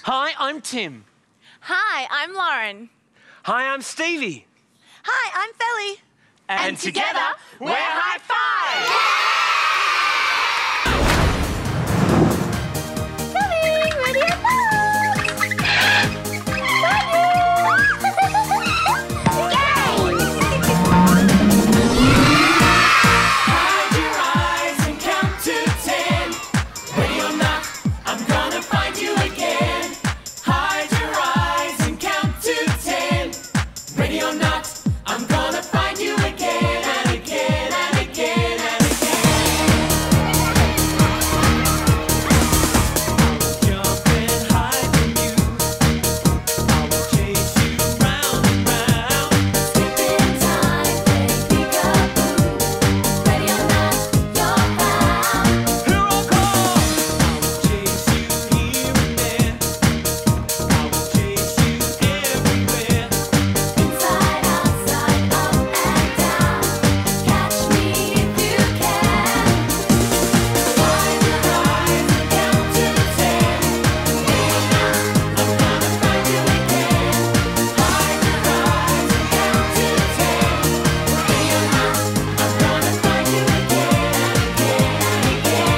Hi, I'm Tim. Hi, I'm Lauren. Hi, I'm Stevie. Hi, I'm Felly. And together, we're Hi-5! Felly, ready or not? Hide your eyes and count to 10. Ready or not, I'm gonna find you again. Hide your eyes and count to 10. Ready or not, I'm gonna find you again and again and again and again. Jump and hide from you. I will chase you round and round. Skip in time, play peekaboo. Ready or not, you're found. Here I'll come. I will chase you here and there. I will chase you everywhere. Inside, outside, up and down. Catch me if you can. Hide your eyes and count to 10. Ready or not, I'm gonna find you again. Hide your eyes and count to 10. Ready or not, I'm gonna find you again and again and again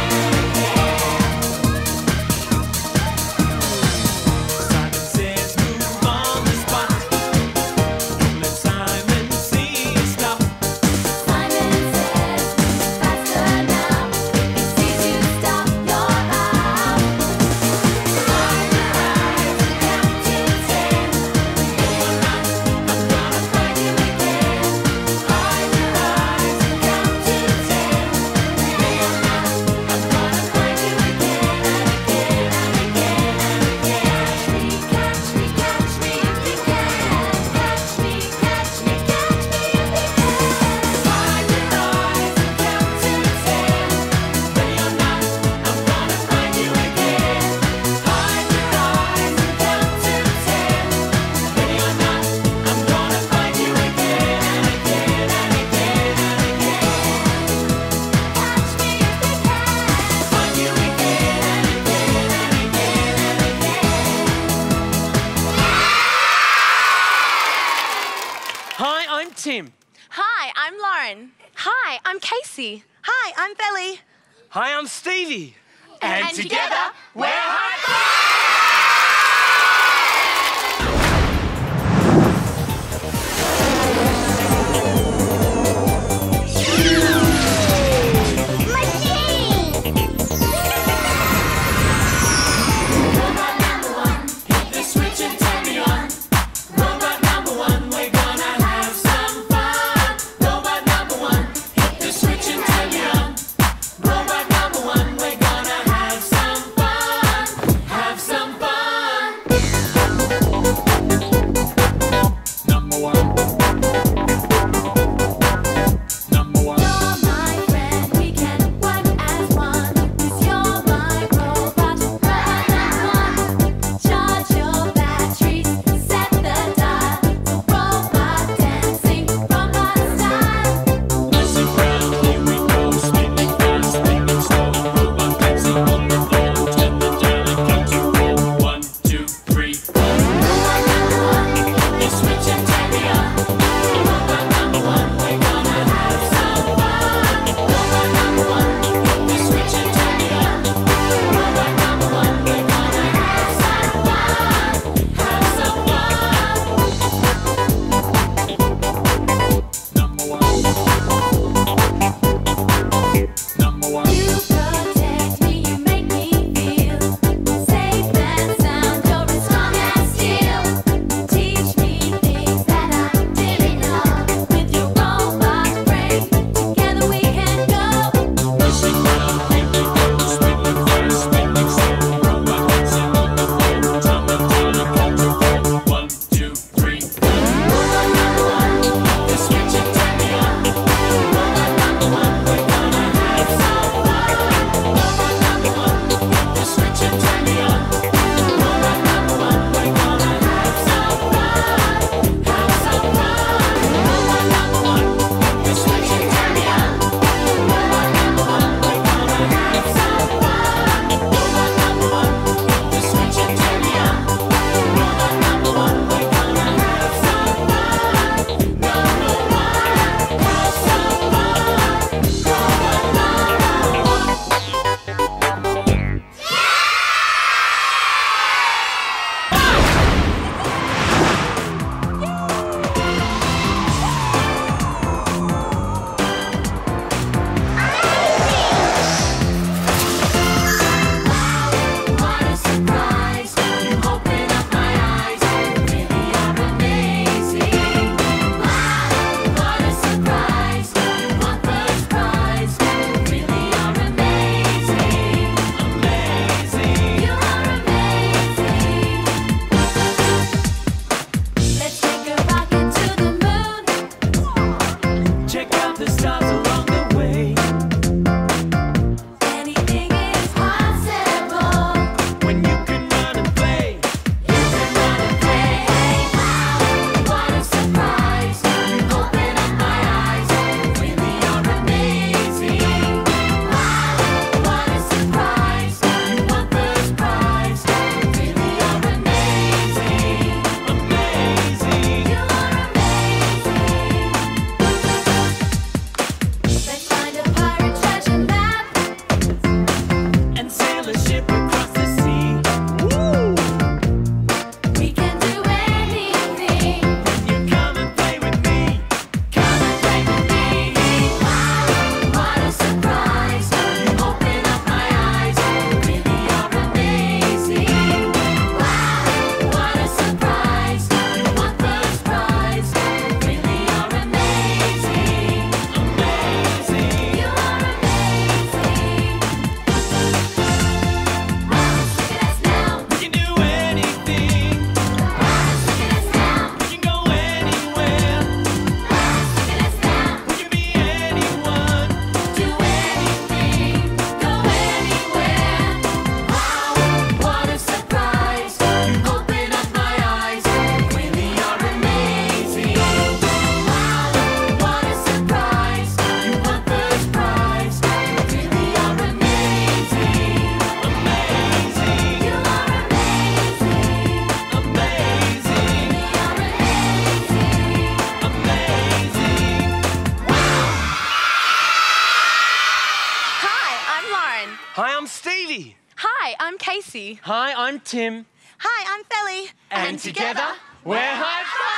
and again. Simon says move on the spot. Don't let Simon see you stop. Simon says, faster now. He sees you stop, you're out. Hide your eyes and count to 10. Ready or not, I'm gonna find you again. Hide your eyes and count to 10. Ready or not, I'm gonna find you again and again and again and again. Catch me, catch me if you can. Catch me, catch me, catch me if you can. Hide your eyes and count to 10. Ready or not, I'm gonna find you again. Hide your eyes and count to 10. Ready or not, I'm gonna find you again and again and again and again. Catch me if you can. Find you again and again and again and again. Hi, I'm Tim. Hi, I'm Lauren. Hi, I'm Casey. Hi, I'm Felly. Hi, I'm Stevie. And together, we're Hi-5! Robot number one, hit the switch and turn me on. Robot number one, we're gonna have some fun. Robot number one, hit the switch and turn me on. Robot number one, we're gonna have some fun. Have some I'm Casey. Hi, I'm Tim. Hi, I'm Felly. And together, we're Hi-5!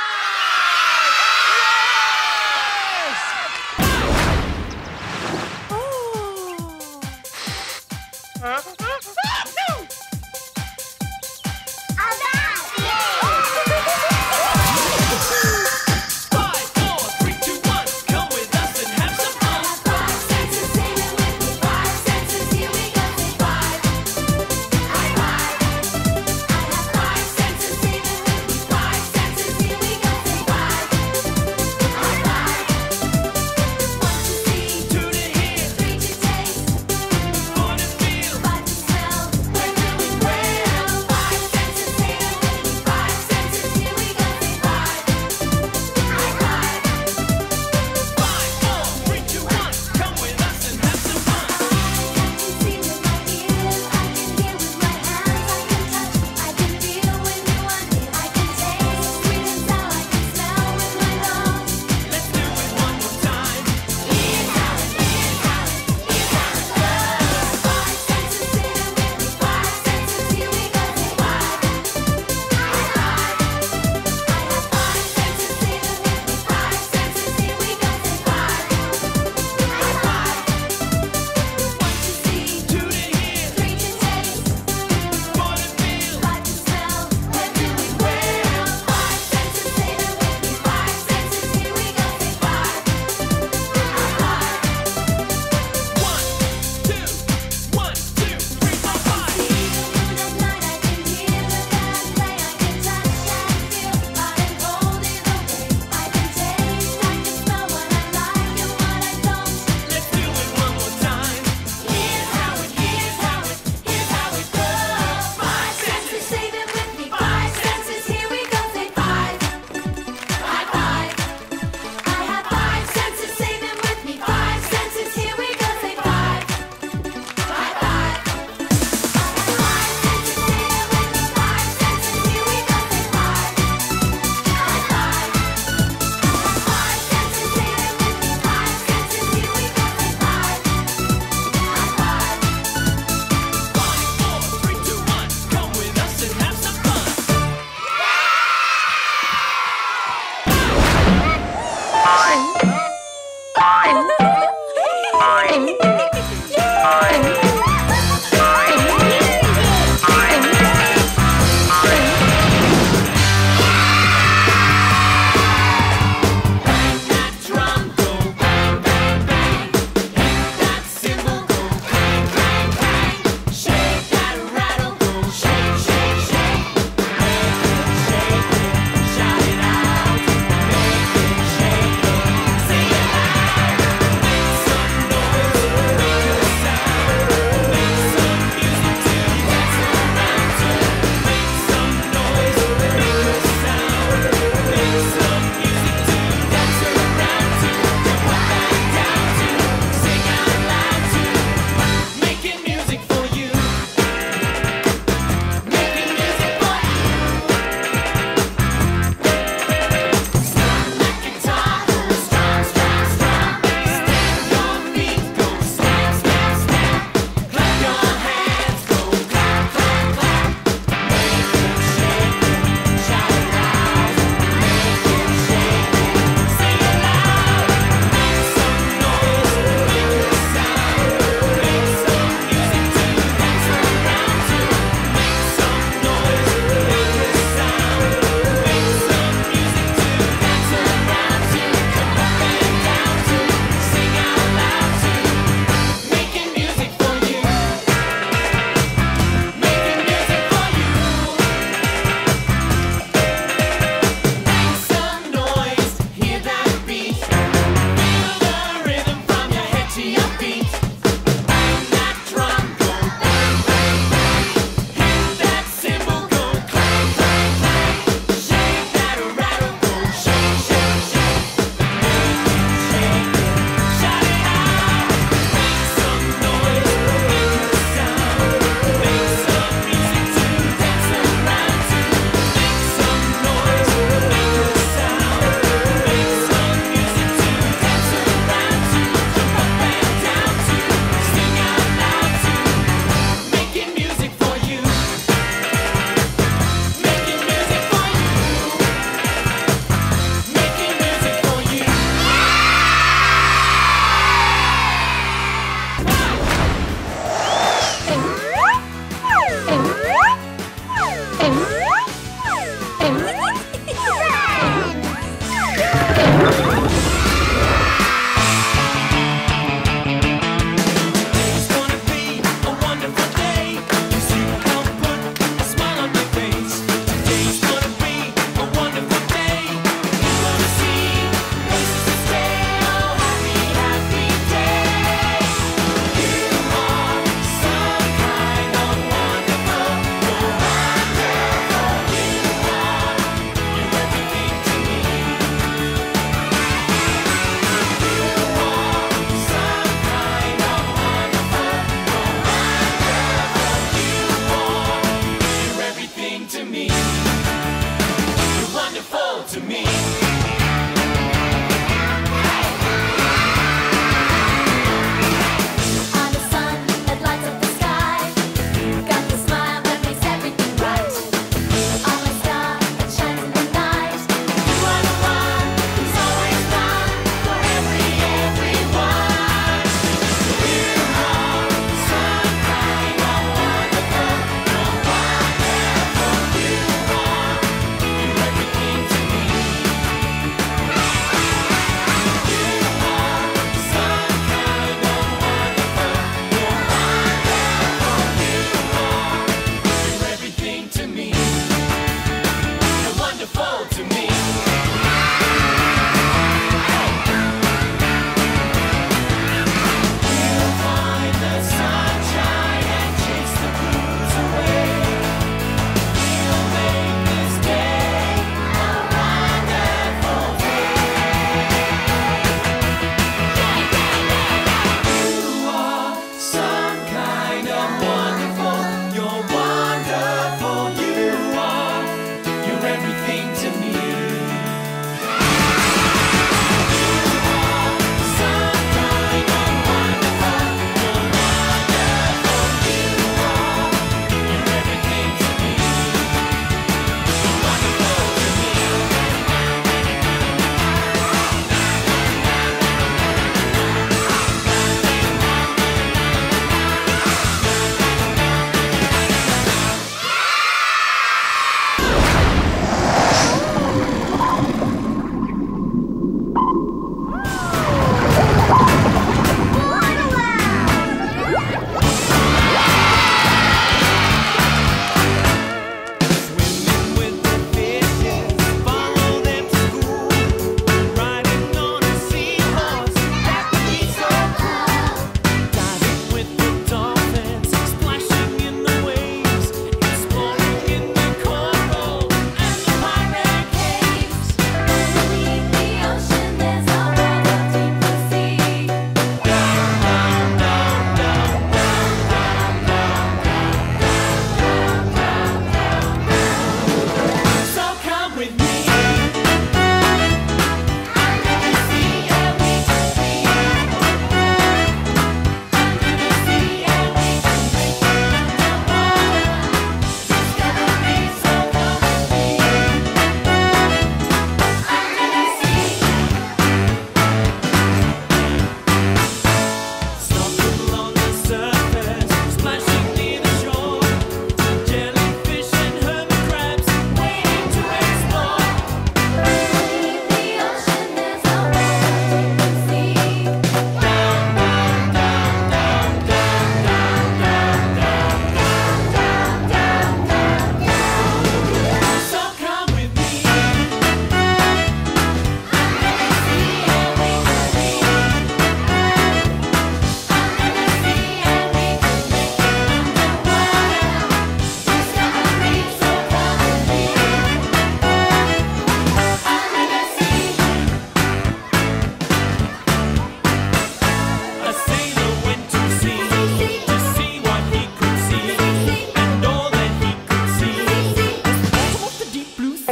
Senses, even with 5 senses, here we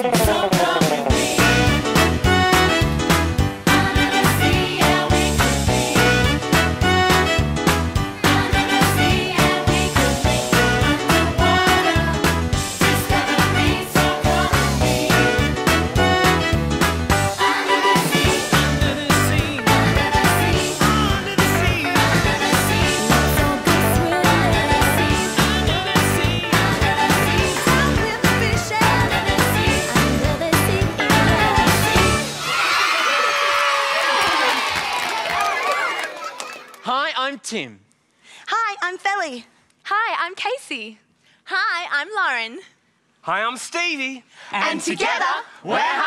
So come with me. Under the sea, yeah, we could be. Under the sea, yeah, we could be. Underwater, discovery, so come with me. Under the sea, under the sea, under the sea, under the sea, under the sea. Let's all go swimming. Under the sea, under the sea, under the sea. Down with the fish. Under the sea, under the sea, under the sea. Hi, I'm Tim. Hi, I'm Felly. Hi, I'm Casey. Hi, I'm Lauren. Hi, I'm Stevie. And together, we're